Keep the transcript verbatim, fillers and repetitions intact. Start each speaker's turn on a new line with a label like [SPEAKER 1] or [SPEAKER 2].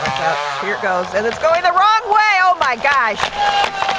[SPEAKER 1] watch out. Here it goes. And it's going the wrong way. Oh, my gosh.